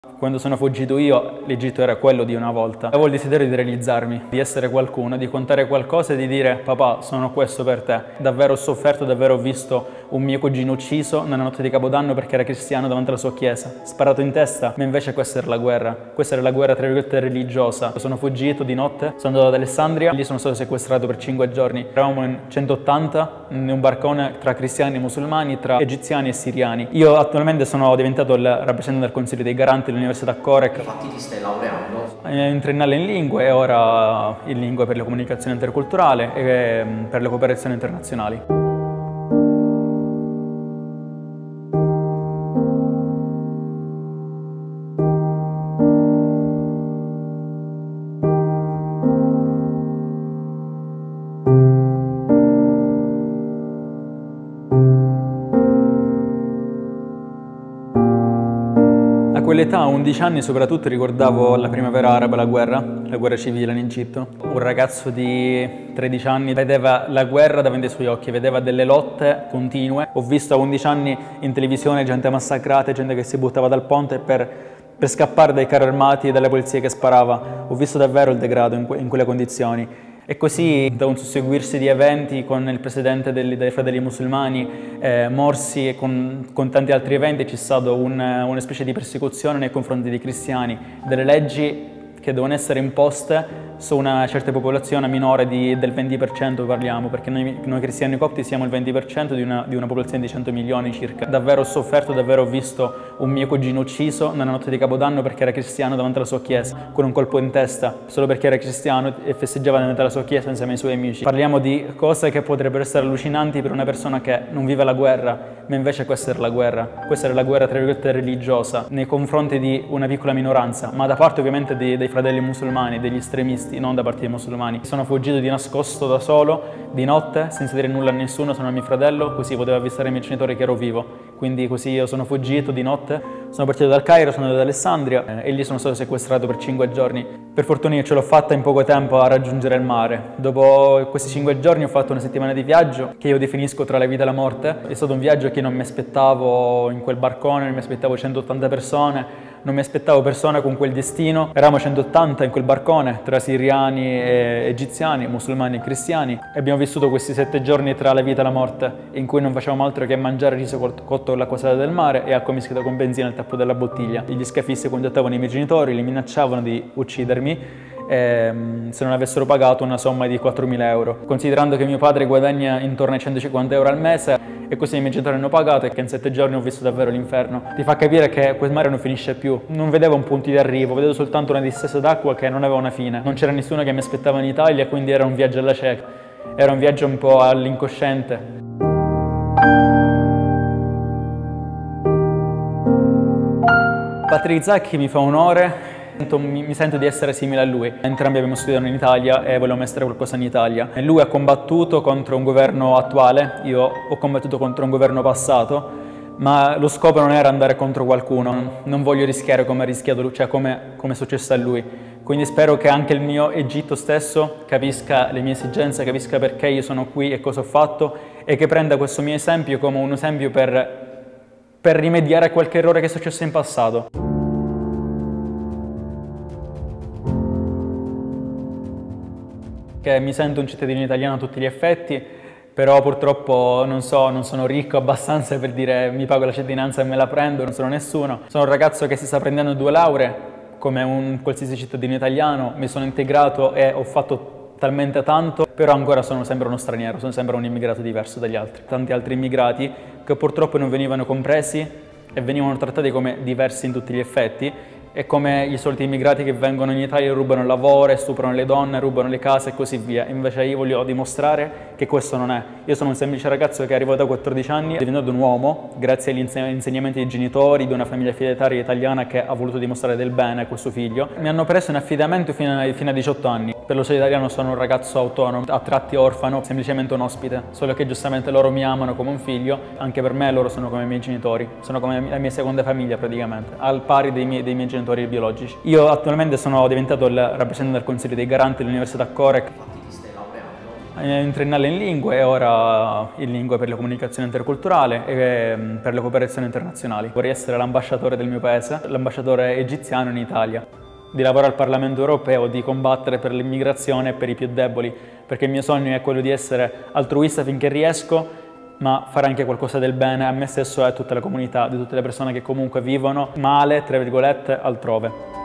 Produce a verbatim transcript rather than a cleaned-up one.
Quando sono fuggito io, l'Egitto era quello di una volta. Avevo il desiderio di realizzarmi, di essere qualcuno, di contare qualcosa e di dire papà, sono questo per te. Davvero ho sofferto, davvero ho visto un mio cugino ucciso nella notte di Capodanno perché era cristiano davanti alla sua chiesa, sparato in testa, ma invece questa era la guerra. Questa era la guerra tra virgolette religiosa. Sono fuggito di notte, sono andato ad Alessandria, lì sono stato sequestrato per cinque giorni. Eravamo in centottanta in un barcone tra cristiani e musulmani, tra egiziani e siriani. Io attualmente sono diventato il rappresentante del Consiglio dei Garanti dell'Università Korek. Infatti ti stai laureando? In triennale in lingue e ora in lingue per la comunicazione interculturale e per le cooperazioni internazionali. A quell'età, a undici anni, soprattutto ricordavo la primavera araba, la guerra, la guerra civile in Egitto. Un ragazzo di tredici anni vedeva la guerra davanti ai suoi occhi, vedeva delle lotte continue. Ho visto a undici anni in televisione gente massacrata, gente che si buttava dal ponte per, per scappare dai carri armati e dalle polizie che sparava. Ho visto davvero il degrado in, que in quelle condizioni. E così, da un susseguirsi di eventi con il presidente dei, dei Fratelli Musulmani, eh, Morsi, e con, con tanti altri eventi, c'è stata un, una specie di persecuzione nei confronti dei cristiani, delle leggi che devono essere imposte su una certa popolazione minore di, del venti per cento parliamo, perché noi, noi cristiani copti siamo il venti per cento di una, di una popolazione di cento milioni circa. Davvero ho sofferto, davvero ho visto un mio cugino ucciso nella notte di Capodanno perché era cristiano davanti alla sua chiesa, con un colpo in testa, solo perché era cristiano e festeggiava davanti alla sua chiesa insieme ai suoi amici. Parliamo di cose che potrebbero essere allucinanti per una persona che non vive la guerra, ma invece questa era la guerra. Questa era la guerra tra virgolette religiosa nei confronti di una piccola minoranza, ma da parte ovviamente dei, dei fratelli musulmani, degli estremisti, non da parte dei musulmani. Sono fuggito di nascosto da solo, di notte, senza dire nulla a nessuno, sono a mio fratello, così poteva avvisare i miei genitori che ero vivo. Quindi così io sono fuggito di notte, sono partito dal Cairo, sono andato ad Alessandria eh, e lì sono stato sequestrato per cinque giorni. Per fortuna io ce l'ho fatta in poco tempo a raggiungere il mare. Dopo questi cinque giorni ho fatto una settimana di viaggio che io definisco tra la vita e la morte. È stato un viaggio che non mi aspettavo in quel barcone, non mi aspettavo centottanta persone, non mi aspettavo persone con quel destino. Eravamo centottanta in quel barcone, tra siriani e egiziani, musulmani e cristiani. E abbiamo vissuto questi sette giorni tra la vita e la morte, in cui non facevamo altro che mangiare riso cotto con l'acqua salata del mare e acqua mischiata con benzina al tappo della bottiglia. Gli scafisti contattavano i miei genitori, li minacciavano di uccidermi eh, se non avessero pagato una somma di quattromila euro. Considerando che mio padre guadagna intorno ai centocinquanta euro al mese, e così i miei genitori hanno pagato e che in sette giorni ho visto davvero l'inferno. Ti fa capire che quel mare non finisce più. Non vedevo un punto di arrivo, vedevo soltanto una distesa d'acqua che non aveva una fine. Non c'era nessuno che mi aspettava in Italia, quindi era un viaggio alla cieca. Era un viaggio un po' all'incosciente. Patrick Zaki mi fa onore. Mi sento di essere simile a lui. Entrambi abbiamo studiato in Italia e volevamo essere qualcosa in Italia. E lui ha combattuto contro un governo attuale, io ho combattuto contro un governo passato, ma lo scopo non era andare contro qualcuno. Non voglio rischiare come ha rischiato lui, cioè come, come è successo a lui. Quindi spero che anche il mio Egitto stesso capisca le mie esigenze, capisca perché io sono qui e cosa ho fatto e che prenda questo mio esempio come un esempio per, per rimediare a qualche errore che è successo in passato. Che mi sento un cittadino italiano a tutti gli effetti, però purtroppo non so, non sono ricco abbastanza per dire mi pago la cittadinanza e me la prendo, non sono nessuno. Sono un ragazzo che si sta prendendo due lauree, come un qualsiasi cittadino italiano, mi sono integrato e ho fatto talmente tanto, però ancora sono sempre uno straniero, sono sempre un immigrato diverso dagli altri. Tanti altri immigrati che purtroppo non venivano compresi e venivano trattati come diversi in tutti gli effetti, è come i soliti immigrati che vengono in Italia e rubano il lavoro, stuprano le donne, rubano le case e così via. Invece io voglio dimostrare che questo non è. Io sono un semplice ragazzo che è arrivato a quattordici anni, è diventato un uomo grazie agli insegnamenti dei genitori, di una famiglia fidataria italiana che ha voluto dimostrare del bene a questo figlio. Mi hanno preso in affidamento fino a, fino a diciotto anni. Per lo Stato italiano sono un ragazzo autonomo, a tratti orfano, semplicemente un ospite. Solo che giustamente loro mi amano come un figlio, anche per me loro sono come i miei genitori, sono come la mia seconda famiglia praticamente, al pari dei miei, dei miei genitori biologici. Io attualmente sono diventato il rappresentante del Consiglio dei Garanti dell'Università Korek. Infatti ti stai laureando? in triennale in lingue e ora in lingue per la comunicazione interculturale e per le cooperazioni internazionali. Vorrei essere l'ambasciatore del mio paese, l'ambasciatore egiziano in Italia, di lavorare al Parlamento europeo, di combattere per l'immigrazione e per i più deboli, perché il mio sogno è quello di essere altruista finché riesco, ma fare anche qualcosa del bene a me stesso e a tutta la comunità, di tutte le persone che comunque vivono male, tra virgolette, altrove.